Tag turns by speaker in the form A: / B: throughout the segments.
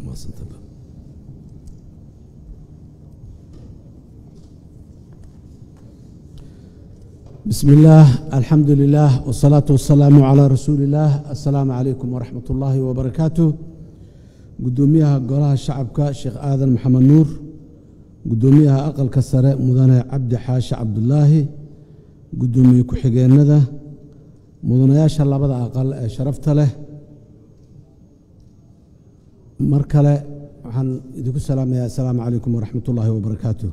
A: بسم الله الحمد لله والصلاة والسلام على رسول الله. السلام عليكم ورحمة الله وبركاته. قدوميها قولها الشعب الشيخ آذن محمد نور، قدوميها أقل كسراء مدنى عبد حاش عبد الله، قدومي كحجين ندى مدنى يا شاء الله بدأ أقل شرفت له مركلة عن يدك السلام. يا السلام عليكم ورحمة الله وبركاته.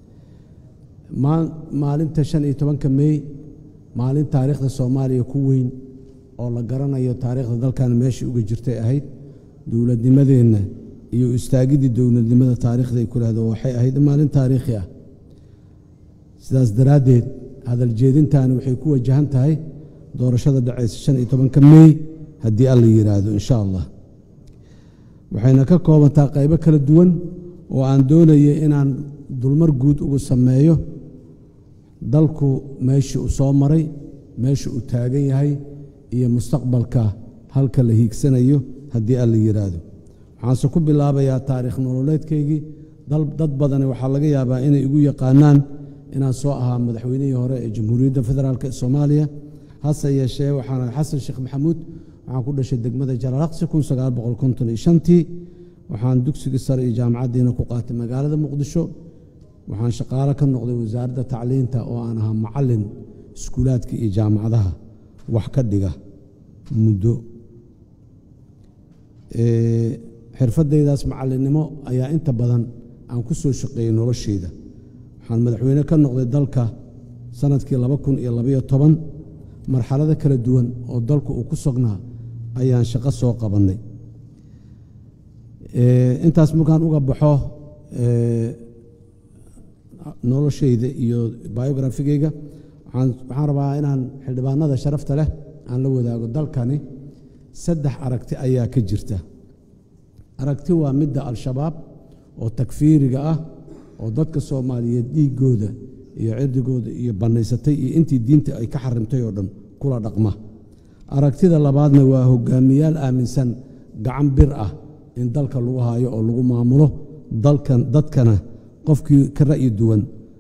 A: maalinta 15 May maalin taariikhda Soomaaliya ku weyn oo la garanayo taariikhda dalkan meeshii uga jirtay ahayd dawladnimadeena iyo istaagidii dawladnimada taariikhda ay ku leedahay waxay ahayd maalin taariikhi ah. sidaas daraadeed hadal jeedintan waxay ku wajahan tahay doorashada dhacaysa 15 May haddii alla yiraahdo insha Allah. waxayna ka koobantaa qaybo kala duwan oo aan doonayay inaan dulmar guud ugu sameeyo dalku meeshii uu soo maray, meeshii uu taagan yahay iyo mustaqbalka halka la hiigsanayo haddii alla yiraahdo. waxaan ku bilaabayaa taariikh nololeedkaygii. dad badan waxa laga yaabaa inay igu yaqaanaan inaan soo ahaa madaxweynihii hore ee Jamhuuriyadda Federaalka Soomaaliya. hase yeeshee waxaan Xasan Sheekh Maxamuud waxaan ku dhashay degmada Jalalaqsi 1955. waxaan dugsiga sare iyo jaamacaddiina ku qaatay magaalada Muqdisho. waxaan shaqaale ka noqday wasaaradda tacliinta oo aan ahaa macallin iskuulaadka iyo jaamacadaha wax ka dhiga muddo. xirfadaydaas macallinnimo ayaa inta badan aan ku soo shaqeeyay noloshayda. waxaan madaxweyne ka noqday dalka sanadkii 2012. marxalado kala duwan oo dalku uu ku sugnaa ayaan shaqo soo qabannay. intaas markaan uga baxo noloshayda iyo biografigayga waxaan rabaa inaan xildhibaanada sharafta leh aan la wadaago. dalkani 3 aragti ayaa ka jirta. aragti waa midda al-shabaab oo takfiiriga ah oo dadka Soomaaliyeed dhiigooda iyo cirdigooda iyo banaysatay iyo intii diinta ay ka xarimtay oo dhan kula dhaqma. aragtida labaadna waa hogaamiyaal aaminsan gacan bir ah in dalka lagu haayo oo lagu maamulo dadkana qofkii ka ra'yi duwan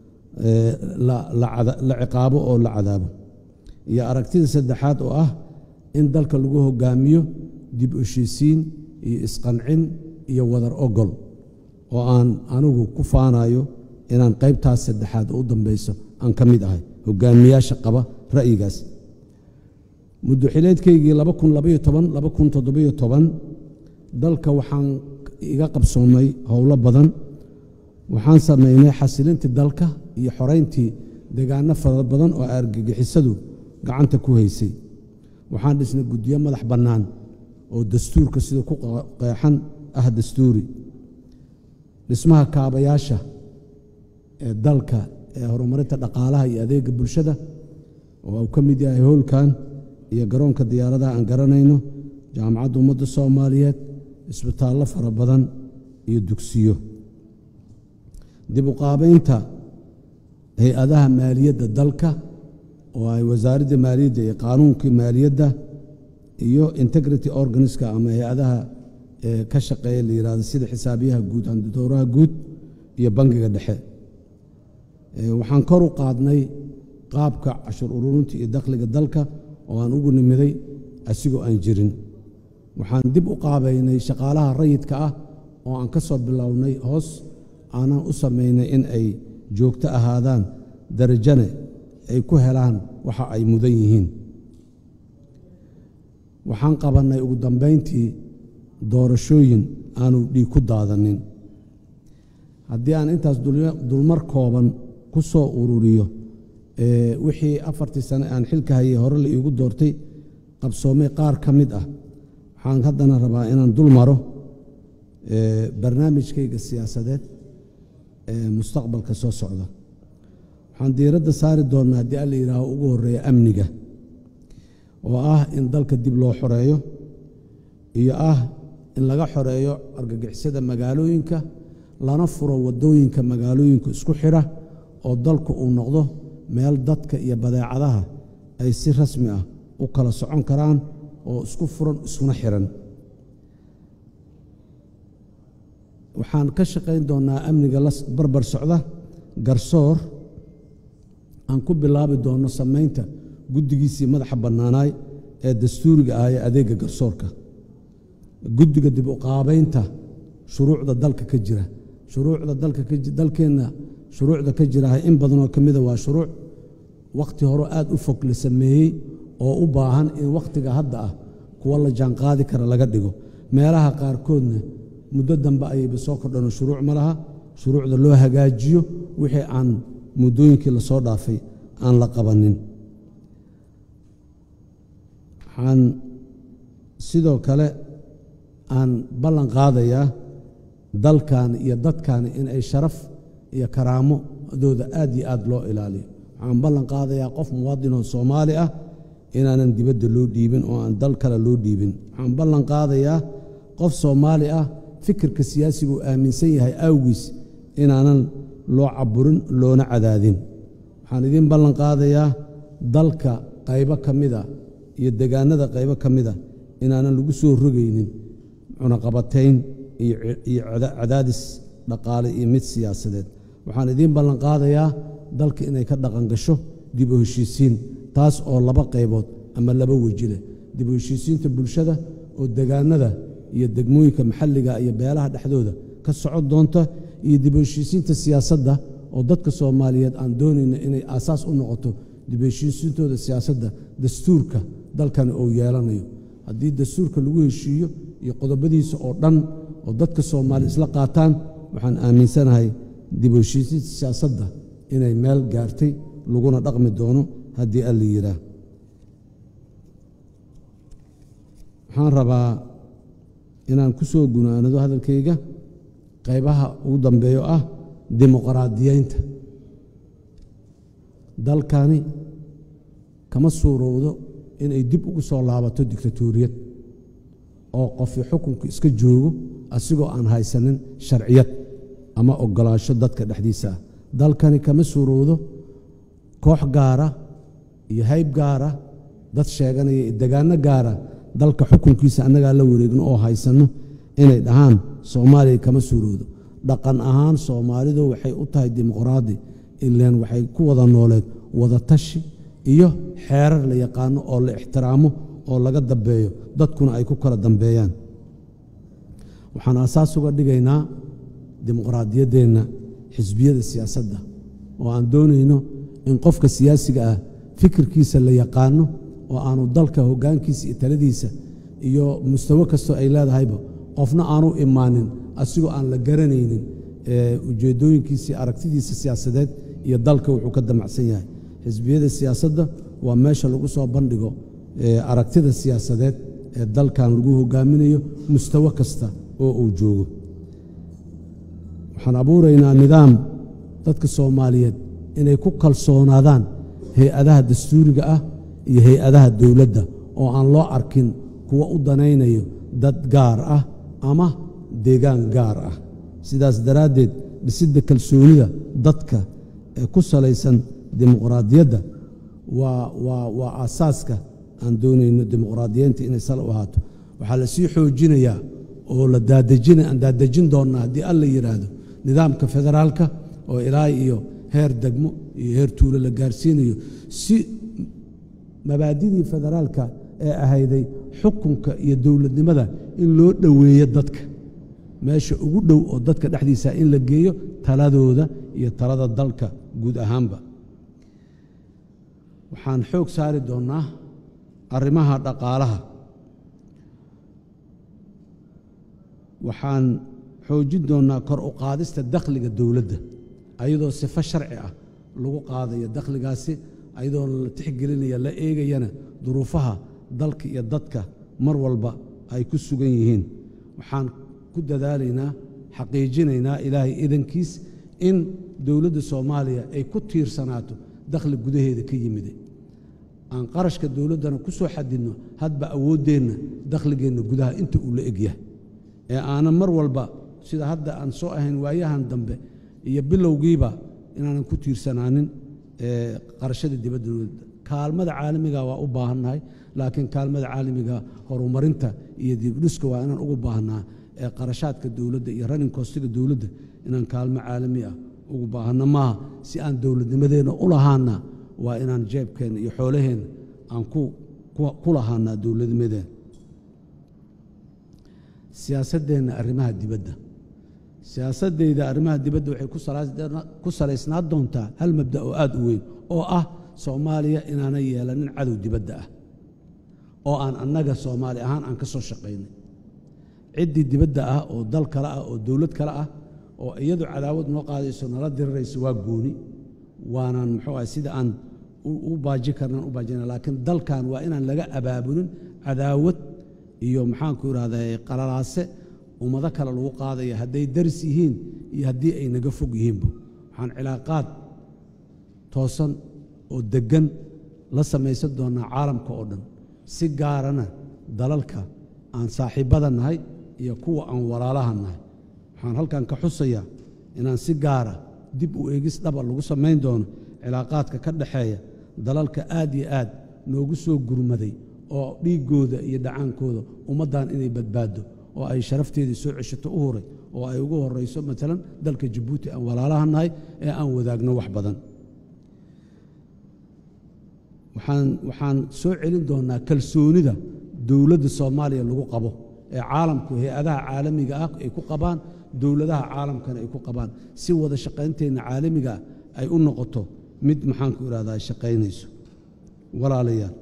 A: la ciqaabo oo la cadaabo. iyo aragtida saddexaad oo ah in dalka lagu hogaamiyo dib u heshiisiin iyo isqancin iyo wadar ogol oo aan anigu ku faanayo inaan qaybtaas saddexaad u dambayso aan ka mid ahay hogaamiyaasha qaba ra'yigaas. muddo xileedkaygii 2012-2017 dalka waxaan iga qabsoomay howlo badan. waxaan sameynay xasilintii dalka iyo xoreyntii deegaano fara badan oo argagixisadu gacanta ku haysay. waxaan dhisnay guddiyo madax bannaan oo dastuurka sida ku qeexan ah dastuuri. dhismaha kaabayaasha ee dalka ee horumarinta dhaqaalaha iyo adeega bulshada oo uu ka mid yahay howlkan iyo garoonka diyaaradaha aan garanayno, jaamacadda ummadda Soomaaliyeed, isbitaallo fara badan iyo dugsiyo. dib u qaabaynta hay-adaha maaliyadda dalka oo ay wasaaradda maaliyadda iyo qaanuunkii maaliyadda iyo integrity organiska ama hay-adaha ka shaqeeya la yiraahdo sida xisaabiyaha guud, handadowraha guud iyo bangiga dhexe. waxaan kor u qaadnay qaabka cashuur ururinta iyo dakhliga dalka oo aan ugu nimiday asigoo aan jirin. waxaan dib u qaabaynay shaqaalaha rayidka ah oo aan ka soo bilownay hoos aanan u samaynay in ay joogto ahaadaan, darajane ay ku helaan waxa ay mudan yihiin. waxaan qabannay ugu dambayntii doorashooyin aanu dhiig ku daadanin. haddii aan intaas dulmar kooban ku soo ururiyo wixii 4 sano aan xilka hayay hore la iigu doortay qabsoomay qaar ka mid ah, waxaan haddana rabaa inaan dul maro barnaamijkayga siyaasadeed ee mustaqbalka soo socda. waxaan diiradda saari doonnaa haddii alla yidhaaho ugu horreeya amniga oo ah in dalka dib loo xoreeyo iyo ah in laga xoreeyo argagixisada magaalooyinka, lana furo waddooyinka magaalooyinka isku xidha oo dalku uu noqdo meel dadka iyo badeecadaha ay si rasmi ah u kala socon karaan oo isku furan iskuna xiran. waxaan ka shaqayn doonaa amniga la barbar socda garsoor aan ku bilaabi doono samaynta guddigiisii madaxa bannaanaay ee dastuuriga ah ee adeegga garsoorka, guddiga dib u qaabaynta shuruucda dalka ka jira. shuruucda dalkeenna shuruucda ka jiraha in badanoo ka mida waa shuruuc wakhti hore aad u fog la sameeyey oo u baahan in wakhtiga hadda ah kuwa la jaanqaadi kara laga dhigo. meelaha qaarkoodna muddo dambe ayayba soo kordhano shuruuc ma laha, shuruucda loo hagaajiyo wixii aan muddooyinkii la soo dhaafay aan la qabanin. waxaan sidoo kale aan ballan qaadayaa dalkaani iyo dadkaani in ay sharaf iyo karaamadooda aad iyo aad loo ilaaliyo. waxaan ballan qaadayaa qof muwaadinoo Soomaali ah inaanan dibadda loo dhiibin oo aan dal kale loo dhiibin. waxaan ballan qaadayaa qof Soomaali ah fikirka siyaasiga uu aaminsan yahay awgiis inaanan loo caburin loona cadaadin. waxaan idin ballan qaadayaa dalka qaybo ka mida iyo deegaanada qaybo ka mida inaanan lagu soo rogaynin cunaqabatayn iyo cadaadis dhaqaale iyo mid siyaasadeed. waxaan idin ballan qaadayaa dalka inay ka dhaqan gasho dib u heshiisiin, taas oo laba qaybood ama laba weji leh: dib u heshiisiinta bulshada oo deegaanada iyo degmooyinka maxalliga iyo beelaha dhexdooda ka socon doonta, iyo dib u heshiisiinta siyaasadda oo dadka Soomaaliyeed aan doonayna inay aasaas u noqoto dib u heshiisiintooda siyaasadda dastuurka dalkan uu yeelanayo. haddii dastuurka lagu heshiiyo iyo qodobadiisa oo dhan oo dadka Soomaali isla qaataan, waxaan aaminsanahay dib u heshiisiinta siyaasadda inay meel gaartay laguna dhaqmi doono haddii alla yidhaah. waxaan rabaa inaan ku soo gunaanado hadalkayga qaybaha ugu dambeeyo ah dimuqraadiyeynta. dalkani kama suurowdo inay dib ugu soo laabato diktatoriyad oo qofii xukunka iska joogo asigoo aan haysanin sharciyad ama ogolaansho dadka dhexdiisa ah. dalkani kama suurowdo koox gaara iyo hayb gaara, dad sheeganaya iyo degaano gaara dalka xukunkiisa annagaa la wareegno oo haysanno inay dhahaan Soomaaliya kama suurowdo. dhaqan ahaan Soomaalidu waxay u tahay dimuqraadi, ilaan waxay ku wada nooleed wada tashi iyo xeerar la yaqaano oo la ixtiraamo oo laga dambeeyo, dadkuna ay ku kala dambeeyaan. waxaan asaas uga dhigaynaa dimuqraadiyaddeenna xisbiyada siyaasadda oo aan doonayno in qofka siyaasiga ah fikirkiisa la yaqaano oo aanu dalka hoggaankiisa iyo taladiisa iyo mustawo kastoo ay leedahayba qofna aanu imaanin asigoo aan la garanaynin ujeeddooyinkiisa iyo aragtidiisa siyaasadeed iyo dalka wuxuu ka damacsan yahay. xisbiyada siyaasadda waa meesha lagu soo bandhigo aragtida siyaasadeed ee dalkan lagu hoggaaminayo mustawo kasta oo uu joogo. waxaan abuuraynaa nidaam dadka Soomaaliyeed inay ku kalsoonaadaan hay-adaha dastuuriga ah iyo hay-adaha dowladda oo aan loo arkin kuwa u danaynayo dad gaar ah ama deegaan gaar ah. sidaas daraaddeed dhisidda kalsoonida dadka ee ku salaysan dimuqraadiyadda waa aasaaska aan doonayno dimuqraadiyeynta inay sal u ahaato. waxaa la sii xoojinayaa oo aan daadejin doonnaa haddii alla yidhaahdo nidaamka federaalka oo ilaa iyo heer degmo iyo heer tuulo la gaarsiinayo, si mabaadidii federaalka ee ahayday xukunka iyo dowladnimada in loo dhoweeyo dadka meesha ugu dhow oo dadka dhexdiisa in la geeyo taladooda iyo talada dalka guud ahaanba. waxaan xoog saari doonnaa arrimaha dhaqaalaha. waxaan xoojin doonnaa kor u qaadista dakhliga dowladda ayadoo sifo sharci ah lagu qaadayo dakhligaasi, ayadoo la tixgelinaya la eegayana duruufaha dalka iyo dadka mar walba ay ku sugan yihiin. waxaan ku dadaalaynaa xaqiijinaynaa ilaahay idankiis in dowladda Soomaaliya ay ku tiirsanaato dakhli gudaheeda ka yimid, aan qarashka dowladdana ku soo xadidno hadba awooddeenna dakhligeenna gudaha inta uu la egyahay, ee aanan mar walba sida hadda aan soo ahayn waayahan dambe iyo bilowgiiba inaanan ku tiirsanaanin qarashada dibadda. kaalmada caalamiga waa u baahannahay, laakiin kaalmada caalamiga horumarinta iyo dibdhiska waa inaan ugu baahnaa qarashaadka dowladda iyo running costiga dowladda inaan kaalmo caalami ah ugu baahano maaha si aan dowladnimadeena u lahaana waa inaan jeebkeena iyo xoolaheena aan ku lahaanaa dowladnimadeena siyaasaddeena arrimaha dibadda siyaasadeyda arrimaha dibadda waxay ku salaysnaa doontaa hal mabda oo aad u weyn oo ah Soomaaliya inaanay yeelanin cadow dibadda ah oo aan annaga Soomaali ahaan aan ka soo shaqaynay ciddii dibadda ah oo dal kale ah oo dowlad kale ah oo iyadu cadaawad noo qaadayso nala dirirayso waa gooni waanaan muxuu ahay sida aan u baaji karnaan u baajina laakiin dalkan waa inaan laga abaabulin cadaawad iyo maxaan ku yiraahdaa qalalaase ummado kale lagu qaadaya hadday daris yihiin iyo haddii ay naga fog yihiinba waxaan cilaaqaad toosan oo deggan la samaysan doonaa caalamka oo dhan si gaarana dalalka aan saaxiibbada nahay iyo kuwa aan walaalaha nahay waxaan halkan ka xusayaa inaan si gaara dib u eegis dhaba lagu samayn doono cilaaqaadka ka dhaxeeya dalalka aad iyo aad noogu soo gurmaday oo dhiiggooda iyo dhacaankooda ummaddan inay badbaado oo ay sharafteedii soo ceshato u huray oo ay ugu horrayso maalan dalka Jabuuti aan walaalaha nahay ee aan wadaagno wax badan waxaan soo celin doonaa kalsoonida dowladda Soomaaliya lagu qabo ee caalamku hay'adaha caalamiga ah ay ku qabaan dowladaha caalamkana ay ku qabaan si wada shaqaynteena caalamiga ay u noqoto mid maxaan ku iraahdaa shaqaynayso walaalayaal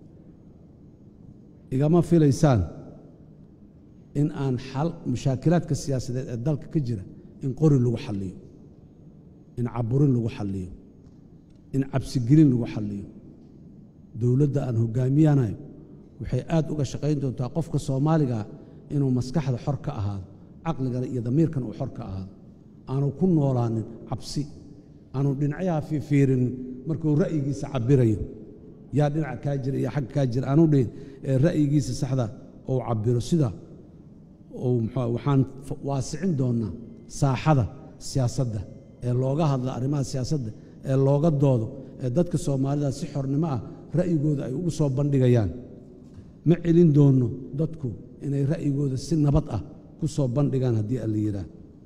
A: igama filaysaan in aan xal mushaakilaadka siyaasadeed ee dalka ka jira in qori lagu xalliyo in caburin lagu xalliyo in cabsigelin lagu xalliyo dowladda aan hogaamiyanayo waxay aad uga shaqayn doontaa qofka Soomaaliga inuu maskaxda xor ka ahaado caqliga iyo damiirkan uu xor ka ahaado aanu ku noolaanin cabsi aanu dhinacyaha fiirin markuu ra'yigiisa cabirayo yaa dhinac ka jira iyo xag ka jira aanu dheyn ra'yigiisa saxda oo cabiro sida oo waxaan waasicin doonaa saaxada siyaasadda ee looga hadla arrimaha siyaasadda ee looga doodo ee dadka Soomaalida si xornimo ah ra'yigooda ay ugu soo bandhigayaan ma celin doono dadku inay ra'yigooda si nabad ah ku soo bandhigaan haddii aan la yiraahdo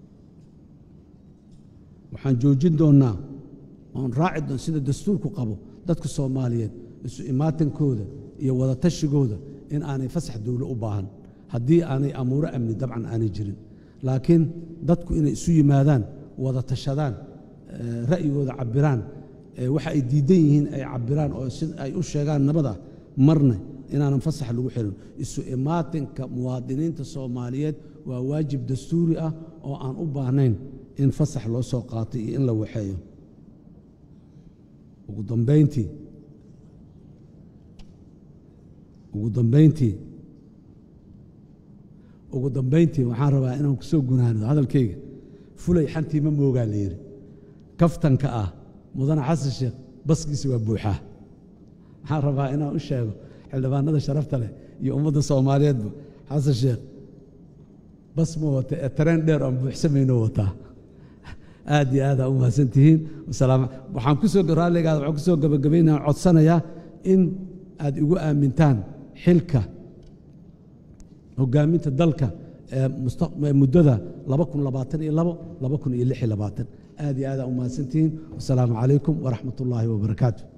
A: waxaan joojin doonaa oon raaci doon sida dastuurku qabo dadka Soomaaliyeed isu imaatankooda iyo wada tashigooda in aanay fasax dawlo u baahan haddii aanay amuuro amni dabcan aanay jirin laakiin dadku inay isu yimaadaan wada tashadaan ra'yigooda cabiraan waxa ay diidan yihiin ay cabiraan oo si ay u sheegaan nabada marna inaanan fasax lagu xirin isu imaatinka muwaadiniinta Soomaaliyeed waa waajib dastuuri ah oo aan u baahnayn in fasax loo soo qaatay iyo in la waxeeyo ugu dambeyntii waxaan rabaa inaan ku soo gunaano hadalkayga fulay xantii ma moogaa la yiri kaftanka ah mudane xasan sheekh baskiisa waa buuxaa waxaan rabaa inaan u sheego xildhibaanada sharafta leh iyo ummadda Soomaaliyeedba xasan sheekh bas ma wata ee tareen dheer aan buuxsamayno wataa aad iyo aad u mahadsantihiin waxaan ku soo gabagabaynayaa codsanayaa in aad igu aamintaan xilka hogaaminta dalka ee muddada 2022-2026 aad iyo aad u mahadsantihiin. Wassalaamu calaykum waraxmatullaahi wabarakaatuh.